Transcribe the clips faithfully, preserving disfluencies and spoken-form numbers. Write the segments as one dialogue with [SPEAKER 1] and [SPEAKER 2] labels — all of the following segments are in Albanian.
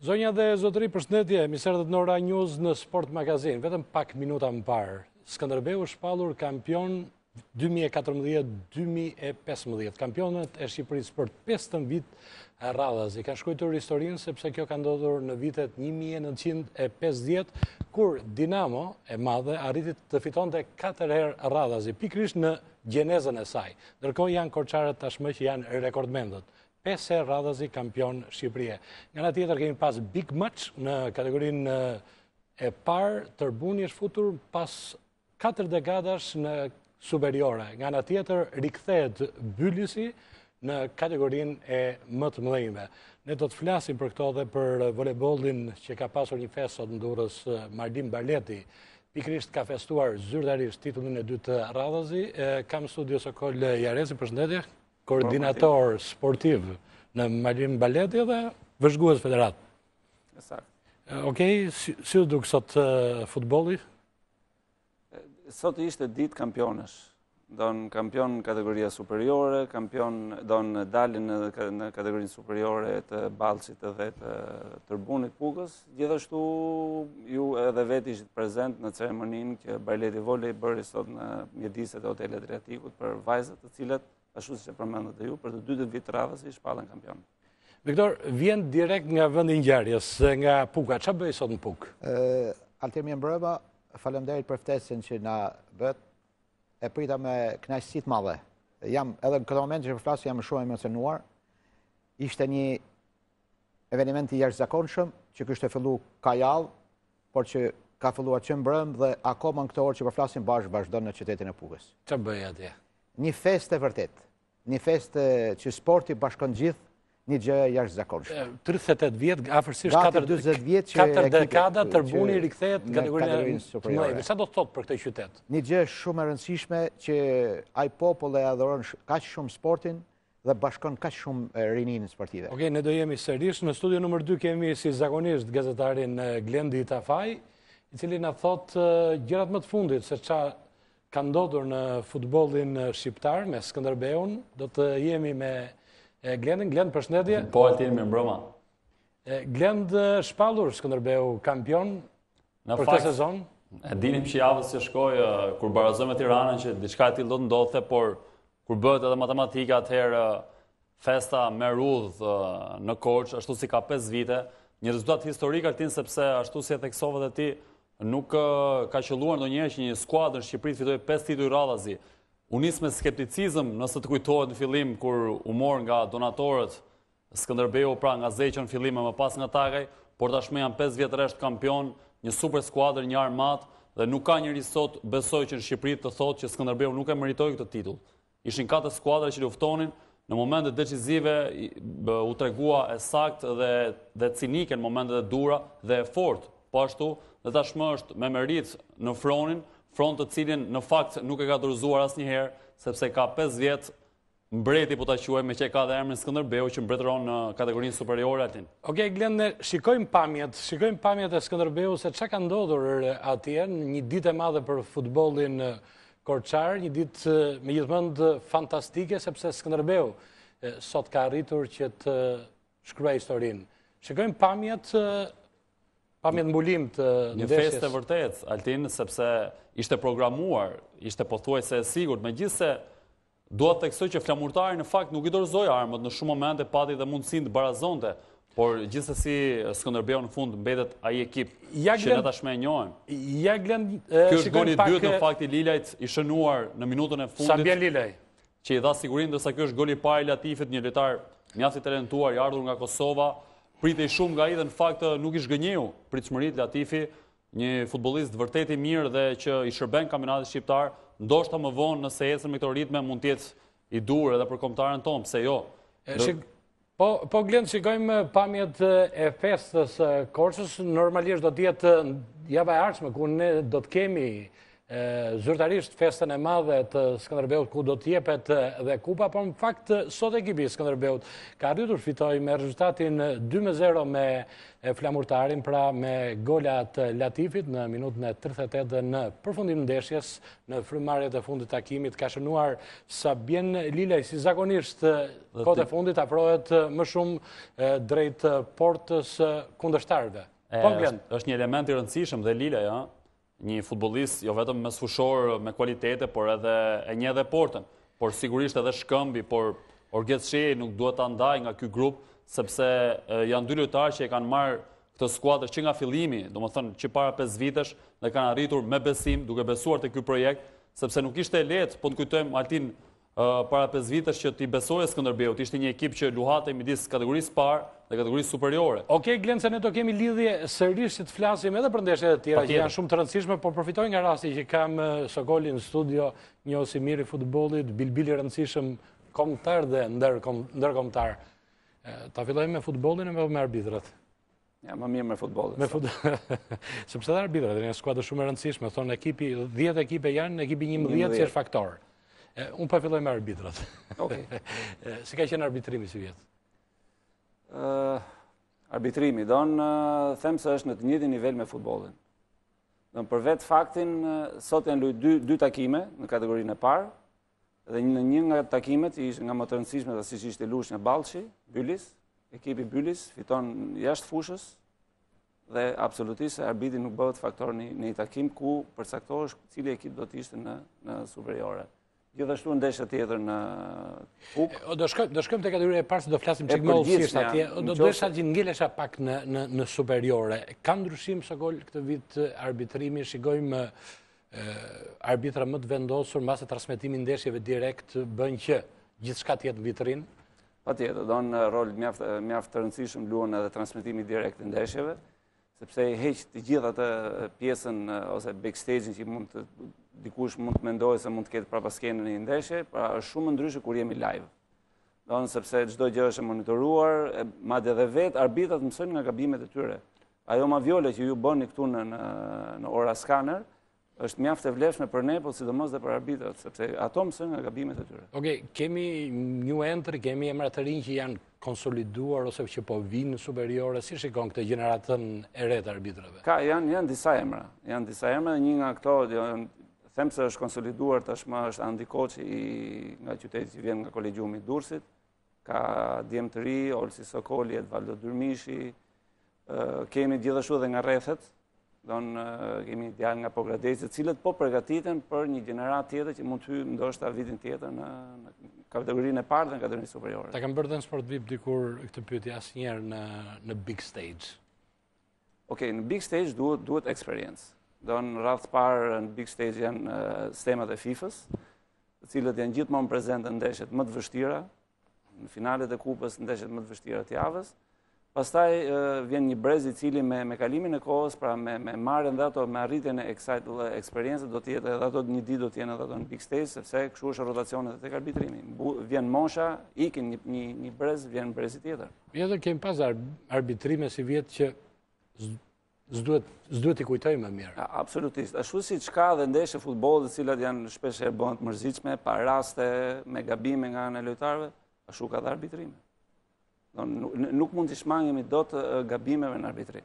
[SPEAKER 1] Zonja dhe zotëri, përshëndetje, emiserët në Ora News në Sport Magazin. Vetëm pak minuta më parë. Skënderbeu është shpallur kampion dy mijë e katërmbëdhjetë dy mijë e pesëmbëdhjetë. Kampionët e Shqipërisë për pesëmbëdhjetë vit radhës. I ka shkruar historinë sepse kjo ka ndodhur në vitet një mijë e nëntëqind e pesëdhjetë, kur Dinamo e madhe arriti të fitonte katër herë radhazi, pikrisht në gjenezën e saj. Ndërkohë janë korçarët tashmë që janë rekordmendët. pesë herë radhazi kampion Shqipërie. Nga ana tjetër kemi pas big match në kategorinë e parë, Tërbuni është futur pas katër dekadash në superiore. Nga ana tjetër rikthehet Byllisi në kategorinë e më të mëdhenjve. Ne do të flasim për këto dhe për volejbollin që ka pasur një fest sot në Durrës. Mardim Baleti pikrisht ka festuar zyrtarisht titullin e dytë të radhazi. Kam studio Sokol Jarezi, përshëndetje, koordinator sportiv në Mardim Baleti dhe vëzhgues federat.
[SPEAKER 2] Sakt.
[SPEAKER 1] Okej, si, si u duk sot uh, futbolli?
[SPEAKER 2] Sot ishte ditë kampionësh. Don kampion kategoria superiore, kampion don dalin në, në kategorinë superiore të Ballçit dhe të Tërbunit Pukës. Gjithashtu ju edhe vetë ishit prezent në ceremoninë që Baleti Volej bëri sot në mjediset e Hotel Adriatikut për vajzat të cilat, ashtu siç e përmendët e ju, për të dytë vit radhës i shpallën kampion.
[SPEAKER 1] Viktor, vjen direkt nga vendi i ngjarjes, nga Puka. Çfarë bëi sot në Pukë?
[SPEAKER 3] Uh, Altimi Mbrëma, faleminderit për ftesën që na bët. E prita me kënaqësi të madhe. Jam edhe në këtë moment që përflas jam shumë emocionuar. Ishte një eveniment i jashtëzakonshëm që kishte filluar ka javë, por që ka filluar që mbrëm dhe akoma në këtë orë që përflasim bashkë vazhdon në qytetin e Pukës.
[SPEAKER 1] Çfarë bëi atje?
[SPEAKER 3] Një festë e vërtet. Një festë që sporti bashkon gjithë, një gjë jashtëzakonshme.
[SPEAKER 1] tridhjetë e tetë vjet, afërsisht
[SPEAKER 3] Gati dyzet vjet që
[SPEAKER 1] katër
[SPEAKER 3] ekipi-
[SPEAKER 1] dekada Tërbuni
[SPEAKER 3] që-
[SPEAKER 1] rikthehet në
[SPEAKER 3] në
[SPEAKER 1] kategorinë
[SPEAKER 3] kategorinë
[SPEAKER 1] të
[SPEAKER 3] superiore.
[SPEAKER 1] mëdhenjve. Çfarë do të thotë për këtë qytet?
[SPEAKER 3] Një gjë shumë e rëndësishme që ai popull e adhuron sh- kaq shumë sportin dhe bashkon kaq shumë e, rinin sportive.
[SPEAKER 1] Okej, ne do jemi sërish. Në studio numër dy kemi si zakonisht gazetarin eh, Glendi Tafaj, i cili na thot eh, gjërat më të fundit se ç'a ka ndodhur në futbollin eh, shqiptar me Skënderbeun. Do të jemi me eh, Glendin. Glend, përshëndetje.
[SPEAKER 4] Po, Altini, mirë mbrëma.
[SPEAKER 1] Eh, Glend eh, shpallur Skënderbeu kampion
[SPEAKER 4] Në
[SPEAKER 1] për
[SPEAKER 4] fakt,
[SPEAKER 1] këtë sezon.
[SPEAKER 4] e dinim që javës që shkoj, eh, kur barazoj me Tiranën, që diçka e tillë do të ndodhte, por kur bëhet edhe matematika, atëherë eh, festa me rudh eh, në Korçë, ashtu si ka pesë vite, një rezultat historik Altin, sepse ashtu si e theksove dhe ti, nuk eh, ka qelluar ndonjëherë që një skuadër në Shqipëri të fitojë pesë titull radhazi. U nis me skepticizëm, nëse të kujtohet në fillim kur u mor nga donatorët Skënderbeu, pra nga Zeqën në fillim e më pas nga Takaj, por tashmë janë pesë vjet rresht kampion, një super skuadër, një armat, dhe nuk ka njëri sot besoj që në Shqipëri të thotë që Skënderbeu nuk e meritoi këtë titull. Ishin katër skuadra që luftonin, në momentet decisive i- bë, u tregua e saktë dhe dhe cinike në momentet e dura dhe e fortë. Po ashtu, dhe tashmë është me merit në fronin, front të cilin në fakt nuk e ka dorëzuar asnjëherë, sepse ka pesë vjet mbreti, po ta quajmë, që e ka dhe emrin Skënderbeu, që mbretëron në kategorinë superiore atin.
[SPEAKER 1] Okej, Glend, ne shikojmë pamjet, shikojmë pamjet e Skënderbeu se çka ka ndodhur atje, një ditë e madhe për futbollin eh, korçar, një ditë eh, megjithmend fantastike sepse Skënderbeu eh, sot ka arritur që të shkruaj historinë. Shikojmë pamjet, eh, pamjet mbulim të
[SPEAKER 4] Një
[SPEAKER 1] ndeshjes.
[SPEAKER 4] festë e vërtet, Altin, sepse ishte programuar, ishte pothuajse e sigurt, megjithse dua të theksoj që flamurtari në fakt nuk i dorëzoi armët, në shumë momente pati dhe mundësinë të barazonte, por gjithsesi Skënderbeu në fund mbetet ai ekip
[SPEAKER 1] Ja,
[SPEAKER 4] që
[SPEAKER 1] Glend-
[SPEAKER 4] ne tashmë e njohim.
[SPEAKER 1] Ja, Glend, eh,
[SPEAKER 4] Ky është
[SPEAKER 1] shikojmë
[SPEAKER 4] goli i
[SPEAKER 1] pak
[SPEAKER 4] dytë në
[SPEAKER 1] eh,
[SPEAKER 4] fakt i Lilajt, i shënuar në minutën e fundit,
[SPEAKER 1] Sabien Lilej.
[SPEAKER 4] që i dha sigurinë, ndërsa ky është goli i parë i Latifit, një lojtar mjaft i talentuar, i ardhur nga Kosova, pritej shumë nga ai dhe në fakt nuk i zhgënjeu pritshmëritë Latifi, një futbollist vërtet i mirë dhe që i shërben kampionatit shqiptar, ndoshta më vonë nëse ecën me këto ritme mund të jetë i dur edhe për kombëtarën tonë, pse jo?
[SPEAKER 1] E, shik- Po, po Glend, shikojmë pamjet e festës së Korçës, normalisht do të jetë java e ardhshme ku ne do të kemi zyrtarisht festën e madhe të Skënderbeut ku do t'jepet dhe kupa, por në fakt sot ekipi Skënderbeut ka arritur fitoj me rezultatin dy me zero me flamurtarin, pra me golat Latifit në minutën e tridhjetë e tetë në përfundim ndeshjes, në frymarrjet e fundit takimit ka shënuar Sabien Lilej, si zakonisht kohët e fundit afrohet më shumë drejt portës kundërshtarëve. Po Glen,
[SPEAKER 4] është një element i rëndësishëm dhe Lilej, ëh. Një futbollist jo vetëm me sfushor, me kualitete, por edhe e një edhe portën. Por sigurisht edhe shkëmbi, por Orget Shej nuk duhet ta ndaj nga ky grup, sepse janë dy lojtarë që e kanë marrë këtë skuadër që nga fillimi, domethënë që para pesë vitesh, dhe kanë arritur me besim, duke besuar te ky projekt, sepse nuk ishte lehtë, po të kujtojmë Altin para pesë vitesh që ti besoje Skënderbeut, ishte një ekip që luhatej midis kategorisë parë dhe kategorisë superiore.
[SPEAKER 1] Okej, Glen, se ne do kemi lidhje sërish që të flasim edhe për ndeshjet e tjera që janë shumë të rëndësishme, por përfitoj nga rasti që kam Sokoli në studio, një osi mirë i futbollit, bilbil i rëndësishëm kombëtar dhe ndërkombëtar. Ta fillojmë me futbollin apo me arbitrat?
[SPEAKER 2] Ja, më mirë me futbollin.
[SPEAKER 1] Me futboll. Sepse dhe arbitrat janë një skuadër shumë e rëndësishme, thonë ekipi, dhjetë ekipe janë, ekipi njëmbëdhjetë që është faktor. Unë pa filloj me arbitrat.
[SPEAKER 2] Okej.
[SPEAKER 1] Si ka qenë arbitrimi si vjetë?
[SPEAKER 2] Arbitrimi, do në them se është në të njëjtin nivel me futbollin. Do në për vetë faktin, sot janë luajtur dy, dy takime në kategorinë e parë, dhe në një nga takimet, ishte nga më të rëndësishme dhe siç ishte Lushnja Ballçi, Bylis, ekipi Bylis fiton jashtë fushës, dhe absolutisht se arbitri nuk bëhet faktor në një takim ku përcaktohesh cili ekip do të ishte në, në superiore. Gjithashtu ndeshja tjetër në Kuk.
[SPEAKER 1] Do shkojmë do shkojmë te kategoria e parë, se do flasim çik më ulësisht atje. Do desha që ngelesha pak në në në superiore. Ka ndryshim Sokol këtë vit arbitrimi, shikojmë arbitra më të vendosur mbas transmetimit ndeshjeve direkt bën që gjithçka të jetë në vitrinë.
[SPEAKER 2] Patjetër, do në rol mjaft mjaft të rëndësishëm luan edhe transmetimi direkt të ndeshjeve, sepse i heq të gjithë atë pjesën ose backstage-in që mund të dikush mund të mendojë se mund të ketë prapaskenën në një ndeshje, pra është shumë ndryshe kur jemi live. Do në sepse çdo gjë është e monitoruar, madje edhe vetë arbitrat mësojnë nga gabimet e tyre. Ajo maviole që ju bëni këtu në në, në ora scanner është mjaft e vlefshme për ne, por sidomos dhe për arbitrat, sepse ato mësojnë nga gabimet e tyre.
[SPEAKER 1] Okej, kemi new entry, kemi emra të rinj që janë konsoliduar ose që po vinë superiore, si shikon këtë gjeneratën e re të arbitrave?
[SPEAKER 2] Ka janë janë disa emra, janë disa emra, një nga këto janë them se është konsoliduar tashmë është Andi Koçi nga qyteti që vjen nga Kolegjiumi i Durrësit, ka djem të ri, Olsi Sokoli, Edvaldo Dyrmishi, kemi gjithashtu edhe nga rrethet, don kemi djalë nga Pogradeci, të cilët po përgatiten për një gjenerat tjetër që mund të hyjë ndoshta vitin tjetër në, në kategorinë e parë dhe në kategorinë superiore.
[SPEAKER 1] Ta kam bërë dhe në Sport V I P dikur këtë pyetje asnjëherë në në big stage.
[SPEAKER 2] Okej, në big stage duhet duhet eksperiencë. Do në radhë parë në big stage janë uh, sistemat e FIFA-s, të cilët janë gjithmonë prezente në ndeshjet më të vështira, në finalet e kupës në ndeshjet më të vështira të javës. Pastaj uh, vjen një brez i cili me, me kalimin e kohës, pra me, me marrjen dhe ato, me arritjen e kësaj eksperiencës, do të jetë edhe ato një ditë do të jenë edhe ato në big stage, sepse kështu është rotacionet tek arbitrimi. Vjen mosha, ikin një, një, një brez, vjen brezi tjetër.
[SPEAKER 1] Edhe kemi pas arbitrime si vjetë që S'duhet s'duhet i kujtoj më mirë.
[SPEAKER 2] Ja, absolutisht. Ashtu siç ka dhe ndeshje futbolli të cilat janë shpesh herë bëhen të mërzitshme, pa raste me gabime nga ana e lojtarëve, ashtu ka dhe arbitrimi. Do nuk, nuk mund të shmangemi dot gabimeve në arbitrim.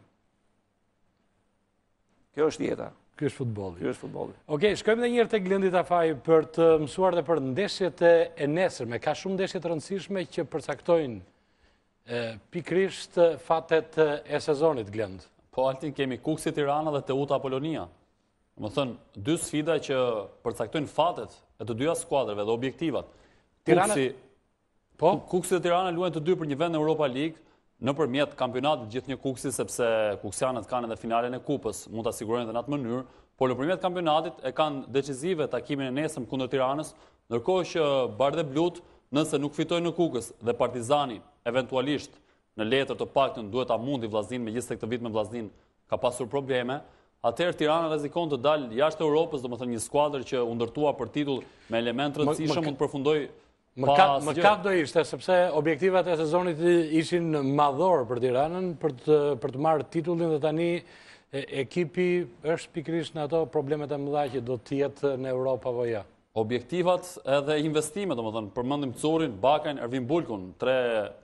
[SPEAKER 2] Kjo është jeta.
[SPEAKER 1] Ky është futbolli.
[SPEAKER 2] Ky është futbolli.
[SPEAKER 1] Okej, shkojmë edhe një herë tek Glendi Tafaj për të mësuar dhe për ndeshjet e nesërme. Ka shumë ndeshje të rëndësishme që përcaktojnë pikërisht fatet e sezonit, Glend.
[SPEAKER 4] Po Altin, kemi Kuksi Tirana dhe Teuta Apolonia. Më thënë, dy sfida që përcaktojnë fatet e të dyja skuadrëve dhe objektivat.
[SPEAKER 1] Tirana...
[SPEAKER 4] Kuksi,
[SPEAKER 1] po?
[SPEAKER 4] Kuksi dhe Tirana luajnë të dy për një vend në Europa League, në përmjet kampionatit gjithë një Kuksi, sepse Kuksianët kanë edhe finalen e kupës, mund të asigurojnë dhe në atë mënyrë, por në përmjet kampionatit e kanë decizive takimin e nesëm kundër Tiranës, ndërkohë që Bardhe Blut, nëse nuk fitojnë në Kukës dhe Partizani, eventualisht në letër të paktën duhet ta mundi Vllaznin, megjithëse këtë vit me Vllaznin ka pasur probleme, atëherë Tirana rrezikon të dalë jashtë Europës, domethënë një skuadër që u ndërtua për titull me element rëndësishëm mund të përfundoj
[SPEAKER 1] Më ka më ka do ishte sepse objektivat e sezonit ishin madhor për Tiranën për të për të marrë titullin dhe tani Ekipi është pikërisht në ato problemet e mëdha që do të jetë në Europë apo jo?
[SPEAKER 4] Objektivat edhe investimet, domethënë, përmendim Curin, Bakajn, Ervin Bulkun, tre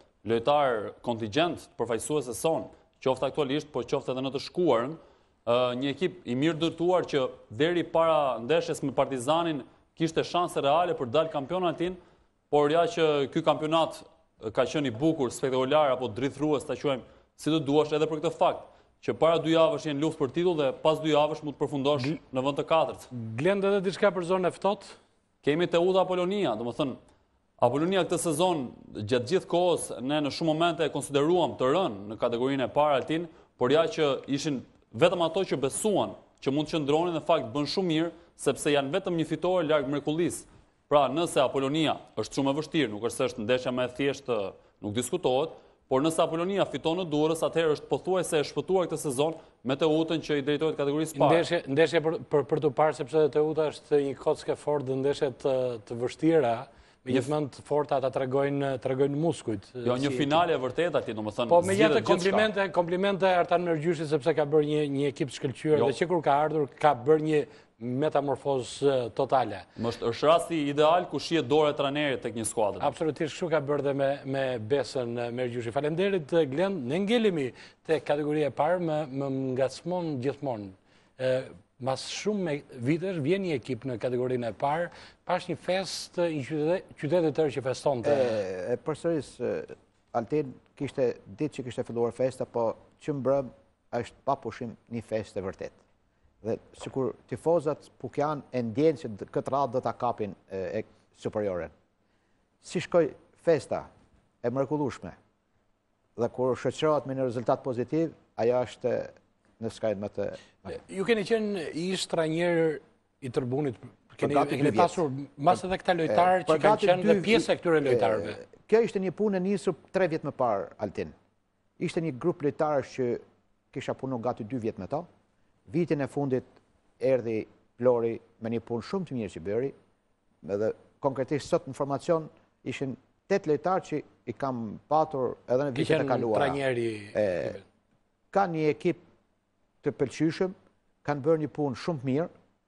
[SPEAKER 4] lojtar kontingent përfaqësues e son, qoftë aktualisht, po qoftë edhe në të shkuarën, një ekip i mirë ndërtuar që deri para ndeshjes me Partizanin kishte shanse reale për dalë kampionatin, por ja që ky kampionat ka qenë i bukur, spektakolar apo drithrues, ta quajmë si të duash, edhe për këtë fakt që para dy javësh jenë luftë për titull dhe pas dy javësh mund të përfundosh në vend të katërt.
[SPEAKER 1] Glend edhe diçka për zonën e ftohtë?
[SPEAKER 4] Kemi Teuta Apolonia, domethënë Apolonia këtë sezon gjatë gjithë kohës ne në shumë momente e konsideruam të rënë në kategorinë e parë altin, por ja që ishin vetëm ato që besuan që mund të qëndronin në fakt bën shumë mirë sepse janë vetëm një fitore larg mrekullisë. Pra nëse Apolonia është shumë e vështirë, nuk është se është ndeshja më e thjeshtë, nuk diskutohet, por nëse Apolonia fiton në Durrës, atëherë është pothuajse e shpëtuar këtë sezon me Teutën që i drejtohet kategorisë parë.
[SPEAKER 1] Ndeshje, ndeshje për, për, për të parë, sepse Teuta është një kockë e fortë dhe ndeshje të, të vështira, me gjithmonë të forta ata tregojnë tregojnë muskujt.
[SPEAKER 4] Jo, një finale e vërtetë aty, domethënë.
[SPEAKER 1] Po me jetë komplimente, komplimente Artan Mergjyshi sepse ka bërë një një ekip të shkëlqyer dhe që kur ka ardhur ka bërë një metamorfozë totale.
[SPEAKER 4] Është është rasti ideal ku shihet dora e trajnerit tek një skuadër.
[SPEAKER 1] Absolutisht kështu ka bërë dhe me me Besën Mergjyshi. Faleminderit Glen, ne ngelemi te kategoria e parë, më më ngacmon gjithmonë. Ë Mas shumë vitesh vjen një ekip në kategorinë e parë, pash një fest i qytetit të tërë që festonte.
[SPEAKER 3] E përsëris Altin kishte ditë që kishte filluar festa, po që mbrëm është pa pushim një festë e vërtet. Dhe sikur tifozat Pukjan e ndjenë që këtë radhë do ta kapin e superioren. Si shkoi festa e mrekullueshme dhe kur shoqërohet me një rezultat pozitiv, ajo është në skajt më të...
[SPEAKER 1] Ju keni qenë ish trajner i Tërbunit, keni, keni pasur mas edhe këta lojtarë që kanë qenë dhe pjesë e këtyre lojtarëve.
[SPEAKER 3] Kjo ishte një punë e nisur tre vjet më parë, Altin. Ishte një grup lojtarësh që kisha punu gati dy vjet me ta. Vitin e fundit erdhi Flori me një punë shumë të mirë që bëri, edhe konkretisht sot informacion ishin tet lojtarë që i kam patur edhe në vitet e kaluara.
[SPEAKER 1] Trajneri...
[SPEAKER 3] Ka një ekip të pëlqyshëm, kanë bërë një punë shumë mirë,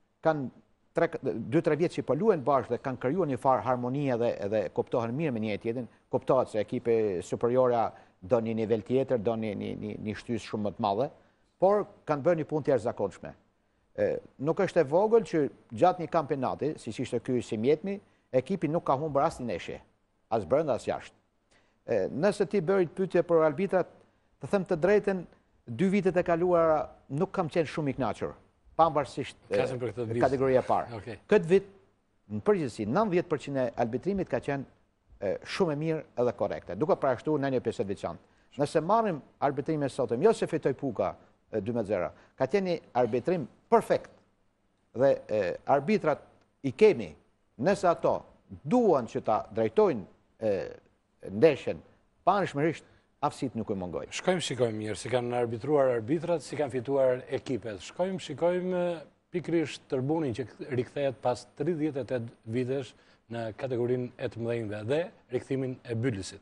[SPEAKER 3] kanë dy tre vjetë që i pëlluhen bashkë dhe kanë krijuar një farë harmonia dhe, dhe kuptohen mirë me një tjetrin, kuptohet se ekipe superiora do një nivel tjetër, do një, një, një, një shtysë shumë më të madhe, por kanë bërë një punë të jashtëzakonshme. Nuk është e vogël që gjatë një kampionati, si ishte ky si mjetmi, ekipi nuk ka humbur asnjë ndeshje, as brenda as jashtë. Nëse ti bëri pyetje për arbitrat, të them të drejtën, dy vitet e kaluara nuk kam qenë shumë i kënaqur, pavarësisht kategoria e parë.
[SPEAKER 1] Okay.
[SPEAKER 3] Këtë vit, në përgjithësi, nëntëdhjetë përqind e arbitrimit ka qenë shumë e mirë edhe korrekte, duke parashtuar në një pjesë veçantë. Nëse marrim arbitrimin e sotëm, jo se fitoi Puka dy me zero, ka qenë një arbitrim perfekt. Dhe e, arbitrat i kemi, nëse ato duan që ta drejtojnë ndeshjen panishmërisht, aftësit nuk i mungoj.
[SPEAKER 1] Shkojmë, shikojmë mirë, si kanë arbitruar arbitrat, si kanë fituar ekipet. Shkojmë, shikojmë pikrisht Tërbunin që rikthehet pas tridhjetë e tetë vitesh në kategorinë e të mëdhenjve dhe rikthimin e Bylisit.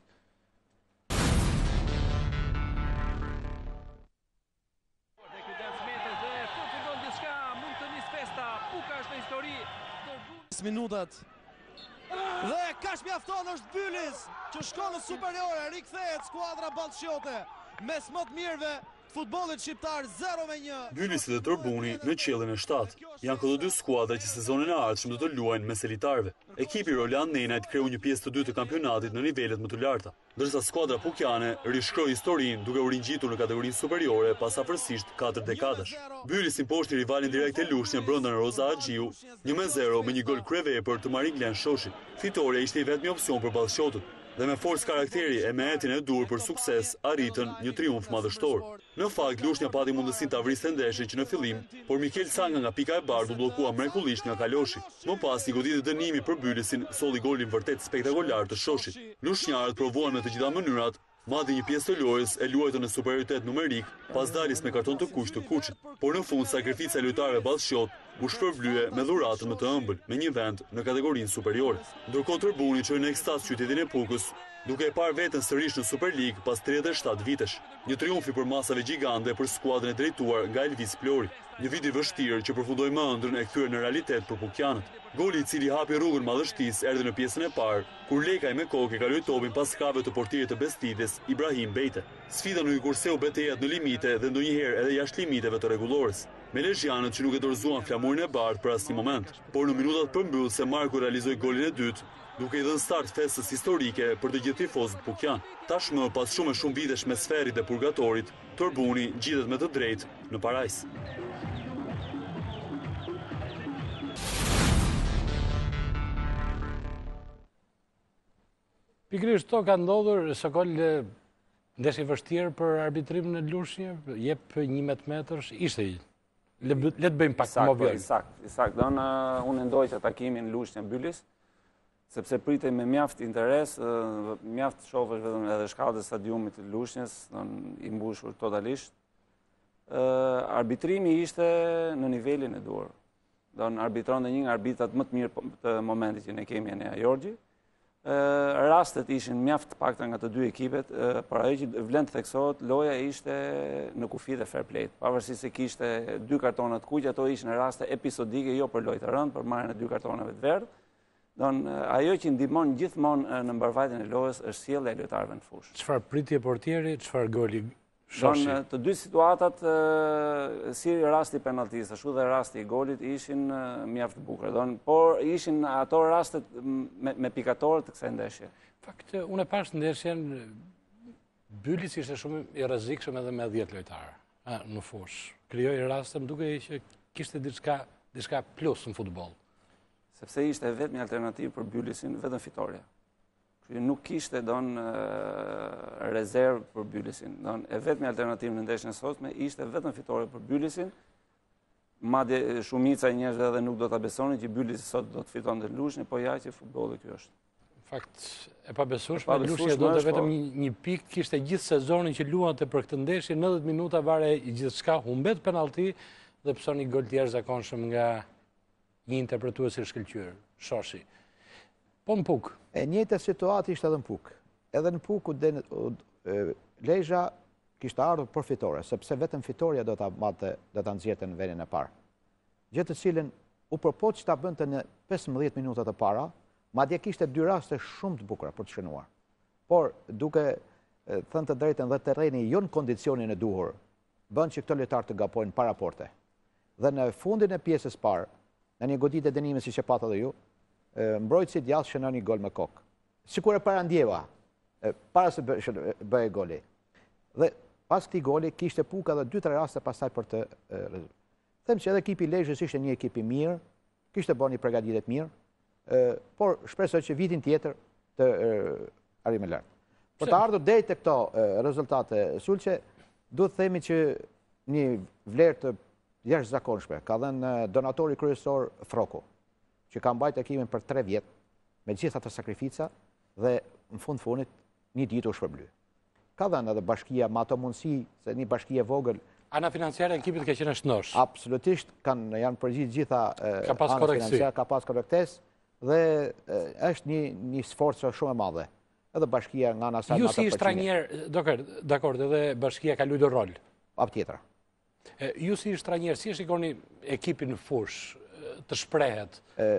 [SPEAKER 5] Minutat dhe kash mjafton është Bylis që shkon në superiore, rikthehet skuadra ballqëshiote mes më të mirëve futbollit shqiptar zero me një.
[SPEAKER 6] Bylisi dhe Tërbuni në qiellin e shtatë. Janë këto dy skuadra që sezonin e ardhshëm do të luajnë mes elitarëve. Ekipi Roland Nenajt kreu një pjesë të dytë të kampionatit në nivelet më të larta, ndërsa skuadra Pukjane rishkroi historinë duke u ringjitur në kategorinë superiore pas afërsisht katër dekadash. Bylisi mposhti rivalin direkt e Lushnjë brenda në Roza Haxhiu, një me zero me një gol kryevepër të Marin Glen Shoshi. Fitoria ishte i vetmi opsion për ballqëshiotët dhe me forcë karakteri e me etin e dur për sukses arritën një triumf madhështor. Në fakt, Lushnja pati mundësinë ta vriste ndeshjen që në fillim, por Mikel Sanga nga pika e bardhë u bllokua mrekullisht nga Kaloshi. Më pas, një goditje dënimi për Bylisin solli golin vërtet spektakolar të Shoshit. Lushnjarët provuan në të gjitha mënyrat, madje një pjesë të lojës e luajtur në superioritet numerik pas daljes me karton të kuq të Kuçit, por në fund sakrifica e lojtarëve ballqëshiot u shpërblye me dhuratën më të ëmbël me një vend në kategorinë superiore. Ndërkohë Tërbuni çoi në ekstaz qytetin e Pukës duke e parë veten sërish në Super League pas tridhjetë e shtatë vitesh. Një triumfi për masave gjigande për skuadrën e drejtuar nga Elvis Flori. Një vit i vështirë që përfundoi me ëndrrën e kthyer në realitet për pukianët. Goli i cili hapi rrugën madhështisë erdhi në pjesën e parë, kur Lekaj me kokë kaloi topin pas krave të portierit të Bestidis, Ibrahim Bejte. Sfida nuk i kurseu betejat në limite dhe ndonjëherë edhe jashtë limiteve të rregullores. Me lezhjanët që nuk e dorëzuan flamurin e bardhë për asnjë moment, por në minutat përmbyllëse Marko realizoi golin e dytë, duke i dhënë start festës historike për të gjithë tifozët pukian. Tashmë, pas shumë e shumë vitesh me sferit dhe purgatorit, Torbuni gjidhet me të drejtë në parajs.
[SPEAKER 1] Pikërisht to ka ndodhur Sokol ndeshje vështirë për arbitrim në Lushnjë, jep njëmbëdhjetë metrash, ishte le të bëjmë pak më vjen.
[SPEAKER 2] Sakt, sakt. Don unë ndoj që takimin Lushnjë Bylis, sepse pritej me mjaft interes, mjaft shohësh vetëm edhe shkallët e stadiumit të Lushnjës, don i mbushur totalisht. Arbitrimi ishte në nivelin e duhur. Don arbitron një nga arbitrat më të mirë të momentit që ne kemi ne Gjorgji. Rastet ishin mjaft pakta nga të dy ekipet, por ajo që vlen të theksohet, loja ishte në kufi dhe fair play. Pavarësisht se kishte dy kartona të kuq, ato ishin raste episodike, jo për lojë të rëndë, për marrjen e dy kartonave të verdh. Don ajo që ndihmon gjithmonë në mbarvajtjen e lojës është sjellja e lojtarëve në fushë.
[SPEAKER 1] Çfarë pritje portieri, çfarë goli?
[SPEAKER 2] Don të dy situatat, si rasti i penaltisë, ashtu dhe rasti i golit ishin mjaft bukur. Don, por ishin ato rastet me, me pikatorë të kësaj ndeshje.
[SPEAKER 1] Fakt, unë e pash ndeshjen Bylis ishte shumë i rrezikshëm edhe me dhjetë lojtarë në fushë. Krijoi raste, më duke që kishte diçka diçka plus në futboll.
[SPEAKER 2] Sepse ishte vetëm një alternativë për Bylisin, vetëm fitoria. Nuk kishte don rezervë për Bylisin. Don e vetmi alternativë në ndeshjen e sotme ishte vetëm fitore për Bylisin. Madje shumica e njerëzve edhe nuk do ta besonin që Bylisi sot do të fitonte Lushnjë, po ja që futbolli ky është.
[SPEAKER 1] Në fakt e pabesueshme, Lushnjë donte vetëm një, një pikë, kishte gjithë sezonin që luante për këtë ndeshje, nëntëdhjetë minuta vare gjithçka, humbet penallti dhe psoni gol të jashtëzakonshëm nga një interpretues i shkëlqyer, Shoshi. Po në Puk.
[SPEAKER 3] E njëjta situatë ishte edhe në Puk. Edhe në Puk Lezhë kishte ardhur për fitore, sepse vetëm fitoria do ta mbante, do ta nxjerrte në vendin e parë. Gjë të cilën u propoj që ta bënte në pesëmbëdhjetë minutat e para, madje kishte dy raste shumë të bukura për të shënuar. Por duke thënë të drejtën dhe terreni jo në kondicionin e duhur, bën që këto lojtarë të gabojnë para porte. Dhe në fundin e pjesës parë, në një goditje dënimi siç e pat edhe ju, mbrojtësit jashtë shënon një gol me kokë. Sikur e parandjeva, para se bëhej goli. Dhe pas këtij goli kishte Puka edhe dy tre raste pastaj për të rezultuar. Them që edhe ekipi i Lezhës ishte një ekip i mirë, kishte bërë një përgatitje të mirë, por shpresoj që vitin tjetër të arrijmë lart. Për të ardhur deri te këto rezultate sulçe, duhet të themi që një vlerë të jashtëzakonshme ka dhënë donatori kryesor Froku, që ka mbajtur ekipin për tre vjet me gjitha të sakrifica dhe në fund fundit një ditë u shpërbly. Ka dhënë edhe bashkia me ato mundësi, se një bashki e vogël.
[SPEAKER 1] Ana financiare e ekipit ka qenë shnosh.
[SPEAKER 3] Absolutisht, kanë janë përgjithë gjitha
[SPEAKER 1] ka pas korrektësi,
[SPEAKER 3] ka pas korrektesë dhe është një një sforcë shumë e madhe. Edhe bashkia nga ana sa
[SPEAKER 1] Ju si shtranier, dakor, edhe bashkia ka luajtur rol.
[SPEAKER 3] Patjetër.
[SPEAKER 1] Ju si shtranier, si e shikoni ekipin në fushë të shprehet?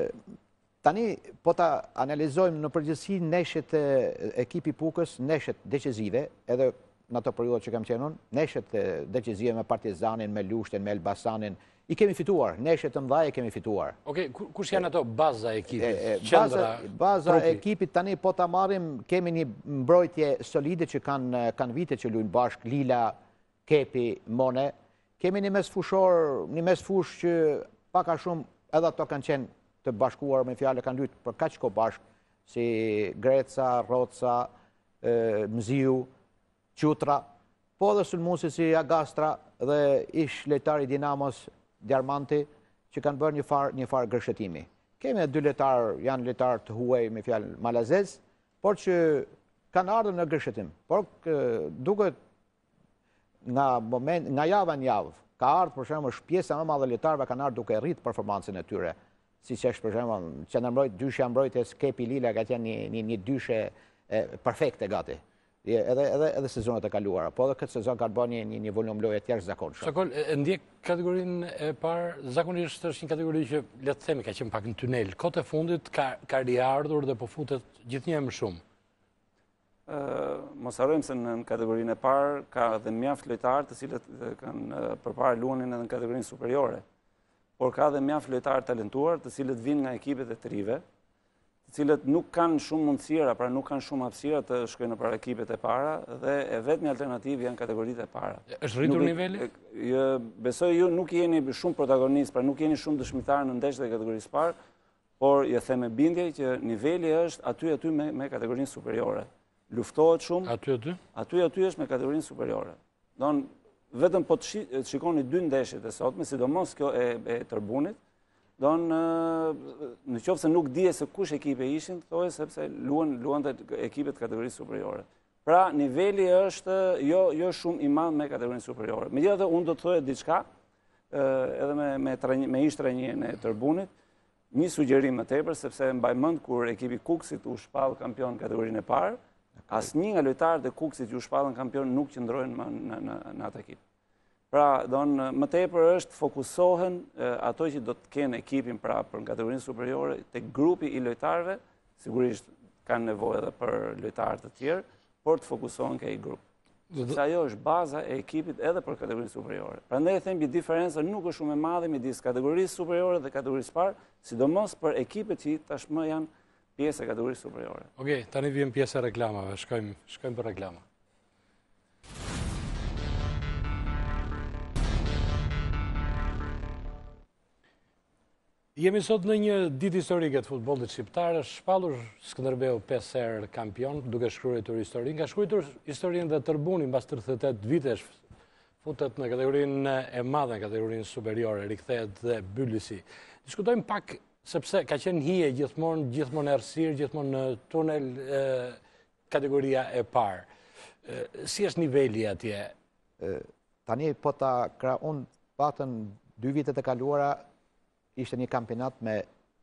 [SPEAKER 3] Tani, po ta analizojmë në përgjithësi neshjet e ekipi Pukës, neshjet decizive, edhe në ato periudhë që kam qenë unë, neshjet decizive me Partizanin, me Lushtën, me Elbasanin, i kemi fituar, neshjet të mëdha e kemi fituar.
[SPEAKER 1] Okej, kush janë ato baza e ekipit?
[SPEAKER 3] Baza, baza e ekipit tani po ta marrim, kemi një mbrojtje solide që kanë kanë vite që luajnë bashk, Lila, Kepi, Mone. Kemi një mes fushor, një mes fush që pak a shumë edhe ato kanë qenë të bashkuar me fjalë, kanë luajtur për kaq kohë bashk, si Greca, Roca, Mziu, Qutra, po edhe sulmuesi si Agastra dhe ish lojtari Dinamos Diarmanti, që kanë bërë një far një far gërshetimi. Kemi dy lojtar, janë lojtar të huaj me fjalë malazez, por që kanë ardhur në gërshetim. Por duket nga moment, nga java në javë, ka ardhur për shembull pjesa më e madhe e lojtarëve kanë ardhur duke rrit performancën e tyre. Siç është për shembull, qendrmbrojt dyshja mbrojtjes Kepi Lila ka qenë një një, një dyshe perfekte gati. Edhe, edhe, edhe sezonet e kaluara, po edhe këtë sezon ka të bërë një, një volum loje të jashtëzakonshëm.
[SPEAKER 1] Shakol, e ndjek kategorinë e parë, zakonisht është një kategori që, le të themi, ka qenë pak në tunel. Kote e fundit ka, ka riardhur dhe po futet gjithnjë më shumë.
[SPEAKER 2] Uh, mos harrojmë se në kategorinë e parë ka dhe mjaft lojtarë të cilët kanë përpara luanin edhe në kategorinë superiore. Por ka dhe mjaft lojtarë talentuar të cilët vinë nga ekipet e të rive, të cilët nuk kanë shumë mundësira, pra nuk kanë shumë hapësira të shkojnë nëpër ekipet e para dhe e vetmi alternativë janë kategoritë e para.
[SPEAKER 1] Është rritur niveli?
[SPEAKER 2] Jo, besoj ju nuk jeni shumë protagonist, pra nuk jeni shumë dëshmitar në ndeshjet e kategorisë parë, por ju them me bindje që niveli është aty aty me, me kategorinë superiore. Luftohet shumë.
[SPEAKER 1] Aty aty?
[SPEAKER 2] Aty aty është me kategorinë superiore. Don vetëm po të shikoni dy ndeshjet e sotme, sidomos kjo e, e Tërbunit, don në qoftë se nuk dije se kush ekipe ishin, thonë sepse luan luante ekipet kategorisë superiore. Pra niveli është jo jo shumë i madh me kategorinë superiore. Megjithatë unë do të thoja diçka edhe me me trajn, me ish trajnien e Tërbunit, një sugjerim më tepër sepse mbaj mend kur ekipi Kuksit u shpall kampion kategorinë e parë, asnjë nga lojtarët e Kuksit që u shpallën kampion nuk qëndrojnë në në në, në atë ekip. Pra, don më tepër është fokusohen ato që do të kenë ekipin pra për në kategorinë superiore tek grupi i lojtarëve, sigurisht kanë nevojë edhe për lojtarë të tjerë, por të fokusohen ke ai grup. Sepse ajo është baza e ekipit edhe për kategorinë superiore. Prandaj e them që diferenca nuk është shumë e madhe midis kategorisë superiore dhe kategorisë parë, sidomos për ekipet që tashmë janë pjesë e kategorisë superiore.
[SPEAKER 1] Okej, okay, tani vjen pjesa e reklamave. Shkojmë, shkojmë për reklama. Jemi sot në një ditë historike të futbollit shqiptar, është shpallur Skënderbeu pesë herë kampion, duke shkruar historinë. Ka shkruar historinë dhe Tërbuni mbas tridhjetë e tetë vitesh futet në kategorinë e madhe, në kategorinë superiore, rikthehet dhe Bylisi. Diskutojmë pak sepse ka qenë hije gjithmonë, gjithmonë errësirë, gjithmonë në tunel e, kategoria e parë. E, si është niveli atje?
[SPEAKER 3] E, tani po ta kra unë patën dy vitet e kaluara ishte një kampionat me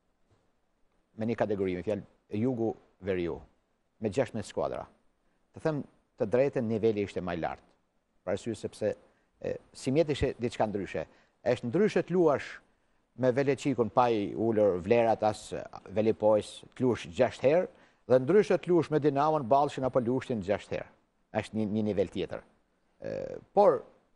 [SPEAKER 3] me një kategori, me fjalë Jugu Veriu, me gjashtëdhjetë skuadra. Të them të drejtën, niveli ishte më i lartë. Për arsye sepse e, si mjet ishte diçka ndryshe. Është ndryshe të luash me Veleçikun pa i ulur vlerat as Velipojs, të luash gjashtë herë, dhe ndryshe të luash me Dinamon, Ballshin apo Lushtin gjashtë herë. Është një, një nivel tjetër. E, por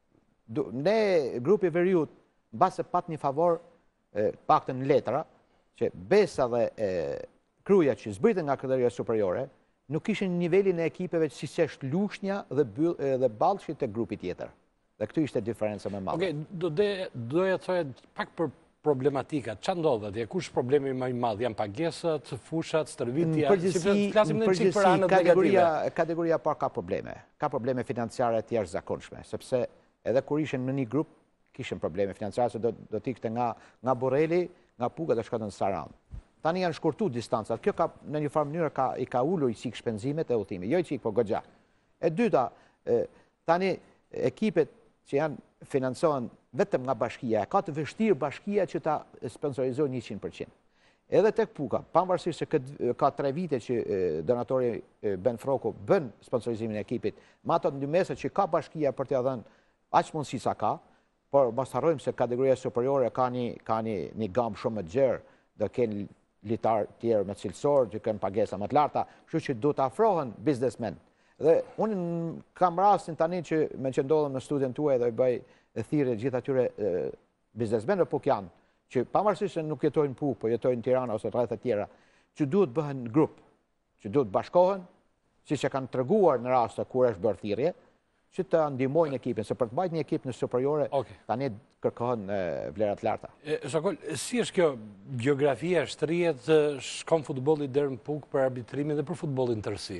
[SPEAKER 3] du, ne grupi Veriut mbase pat një favor paktën në letra, që Besa dhe e, Kruja që zbritën nga kategoria superiore, nuk ishin nivelin e ekipeve si që është Lushnja dhe, dhe Ballshi të grupi tjetër. Dhe këtu ishte diferenca më madhe.
[SPEAKER 1] Okej, do de, doja të thoya pak për problematika. Ç'a ndodh atje? Kush problemi më i madh? Janë pagesat, fushat, stërvitja?
[SPEAKER 3] Përgjithësi, përgjithësi kategoria kategoria parë ka probleme. Ka probleme financiare të jashtëzakonshme, sepse edhe kur ishin në një grup kishin probleme financiare, se do, do t'ikte nga, nga Borrelli, nga Puga dhe shkotën në Saran. Tani janë shkurtu distancat. Kjo ka, në një farë mënyrë ka, i ka ullur i qik shpenzimet e udhëtimit. Jo i qik, po goxha. E dyta, e, tani ekipet që janë financohen vetëm nga bashkia, ka të vështirë bashkia që ta sponsorizojnë njëqind përqind. Edhe tek Puga, pavarësisht se këtë, ka tre vite që e, donatori e, Ben Froku bën sponsorizimin e ekipit, ma ato dy meset që ka bashkia për t'ia dhënë aq mundësi sa ka, por mos harrojmë se kategoria superiore ka një, ka një, një gamë shumë më të gjerë, do kenë litar tjerë me cilësor, që kanë pagesa më të larta, kështu që duhet të afrohen biznesmen. Dhe unë kam rastin tani që me që ndodhem në studion tuaj dhe bëj thirrje gjithë atyre e, biznesmenëve puk janë, që pavarësisht se nuk jetojnë Puk, po jetojnë në Tiranë ose rreth e tjera, që duhet bëhen grup, që duhet bashkohen, siç e kanë treguar në raste kur është bërë thirrje, që të ndihmojnë ekipin, se për të mbajtur një ekip në superiore, okay, tani kërkohen vlera të larta.
[SPEAKER 1] Shakol, si është kjo geografia, shtrihet, shkon futbolli deri në Puk për arbitrimin dhe për futbollin tërësi?